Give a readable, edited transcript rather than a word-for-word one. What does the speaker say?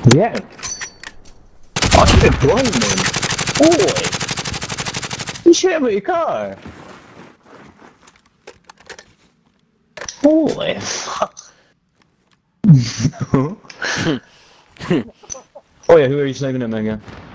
Yeah. I should have blamed him. Boy! You shit about your car. Holy fuck. Oh yeah, who are you saving at, Mega?